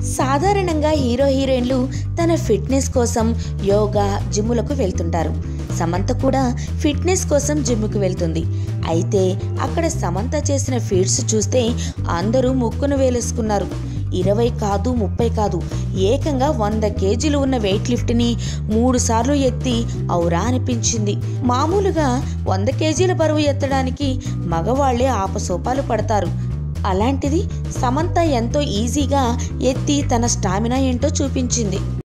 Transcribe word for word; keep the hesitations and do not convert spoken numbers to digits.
సాధారణంగా హీరో హీరోయిన్లు తన ఫిట్నెస్ కోసం యోగా జిమ్ములకు వెళ్తుంటారు. సమంత కూడా ఫిట్నెస్ కోసం జిమ్ముకు వెళ్తుంది. అయితే అక్కడ సమంత చేసిన ఫీట్స్ చూస్తే అందరూ ముక్కును వేలేసుకున్నారు. ఇరవై కాదు ముప్పై కాదు ఏకంగా వంద కేజీలు ఉన్న వెయిట్ లిఫ్ట్ని మూడు సార్లు ఎత్తి ఔరా అనిపించింది. మామూలుగా వంద కేజీల బరువు ఎత్తడానికి మగవాళ్లే ఆపసోపాలు పడతారు. అలాంటిది సమంత ఎంతో ఈజీగా ఎత్తి తన స్టామినా ఏంటో చూపించింది.